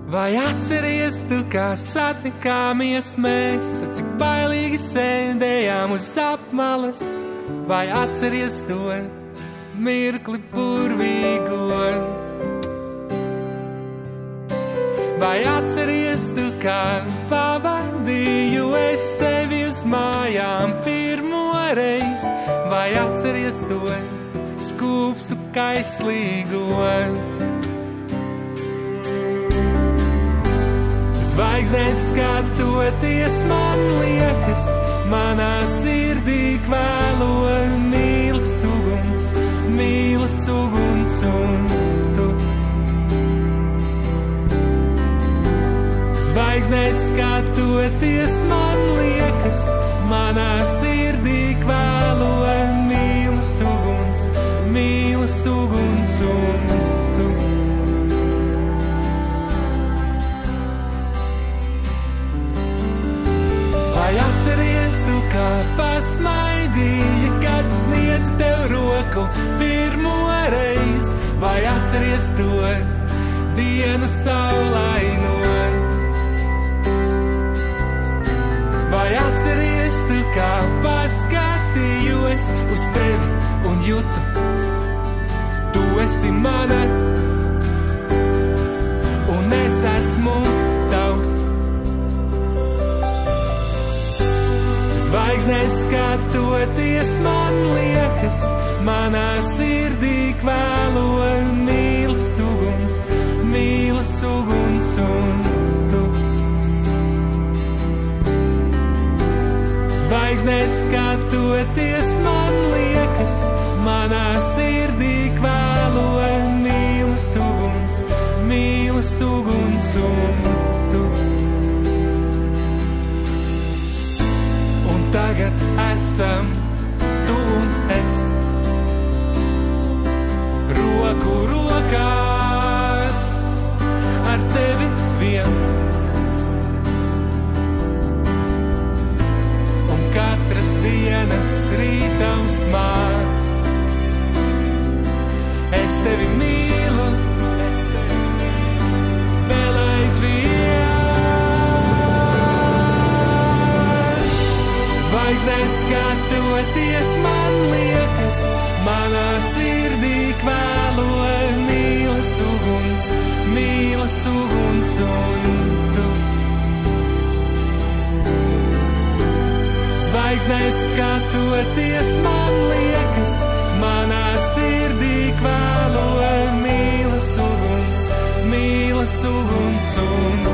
Vai atceries tu, kā satikāmies mēs, cik bailīgi sēdējām uz apmalas? Vai atceries to mirkli burvīgo? Vai atceries tu, kā pavadīju es tevi uz mājām pirmo reizi? Vai atceries to skūpstu kaislīgo? Zvaigznēs skatoties man liekas, manā sirdī kvēlo mīlas uguns un tu. Zvaigznēs skatoties man liekas, manā sirdī kvēlo mīlas uguns un tu. Vai atceries tu, kā pasmaidīja, kad sniedz tev roku pirmo reizi? Vai atceries to dienu saulaino? Vai atceries tu, kā paskatījos uz tevi un jutu? Tu esi mana un es esmu tavs. Zvaigznēs skatoties man liekas, manā sirdī kvēlo mīlas uguns un tu. Zvaigznēs skatoties man liekas, manā sirdī kvēlo mīlas uguns un tu. Tagad esam tu un es, roku rokās ar tevi vien. Un katras dienas rītausmā es tevi mīlu, vēl aizvien. Zvaigznēs skatoties man liekas, manā sirdī kvēlo mīlas uguns un tu. Zvaigznēs skatoties man liekas, manā sirdī kvēlo mīlas uguns un